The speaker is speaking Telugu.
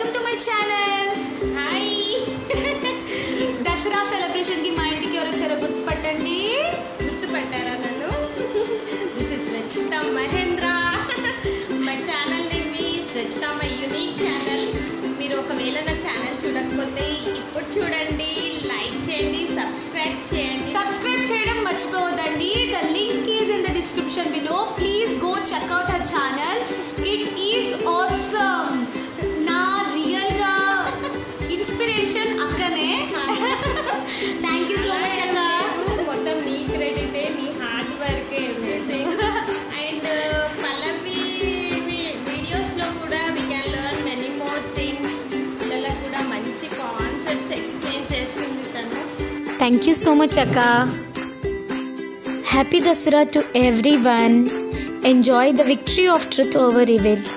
Welcome to my channel. Hi. Dussehra సెలబ్రేషన్కి మా ఇంటికి ఎవరు వచ్చారో గుర్తుపట్టండి. గుర్తుపట్టారా నన్ను? This is Rachita Mahendra. My channel name is Rachita, my unique channel. మీరు ఒకవేళ నా ఛానల్ చూడకపోతే ఇప్పుడు చూడండి, లైక్ చేయండి, సబ్స్క్రైబ్ చేయండి. సబ్స్క్రైబ్ చేయడం మర్చిపోవద్దండి. The link is in the description below. Please go check out her channel. It is awesome. నా రియల్గా ఇన్స్పిరేషన్ అక్కనే. థ్యాంక్ యూ సో మచ్ అక్క. మొత్తం నీ క్రెడిటే, నీ hard work everything. And Pallavi వీడియోస్లో కూడా we can learn many more things. పిల్లలకు కూడా మంచి కాన్సెప్ట్స్ ఎక్స్ప్లెయిన్ చేస్తుంది తను. Thank you so much Akka. Happy Dasara to everyone. Enjoy the victory of truth over evil.